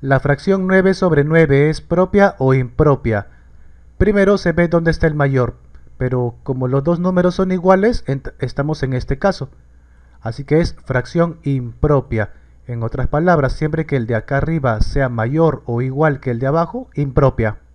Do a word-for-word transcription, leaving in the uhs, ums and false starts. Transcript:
¿La fracción nueve sobre nueve es propia o impropia? Primero se ve dónde está el mayor, pero como los dos números son iguales, estamos en este caso. Así que es fracción impropia. En otras palabras, siempre que el de acá arriba sea mayor o igual que el de abajo, impropia.